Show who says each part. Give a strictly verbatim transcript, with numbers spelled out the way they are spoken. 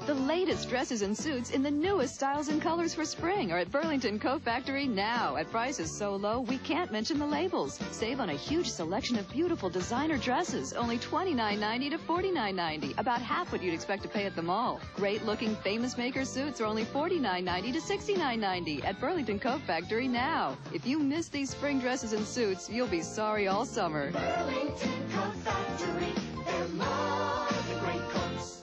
Speaker 1: The latest dresses and suits in the newest styles and colors for spring are at Burlington Coat Factory now at prices so low we can't mention the labels. Save on a huge selection of beautiful designer dresses, only twenty-nine ninety to forty-nine ninety, about half what you'd expect to pay at the mall. Great looking famous maker suits are only forty-nine ninety to sixty-nine ninety at Burlington Coat Factory now. If you miss these spring dresses and suits, you'll be sorry all summer.
Speaker 2: Burlington Coat Factory, they're more than great coats.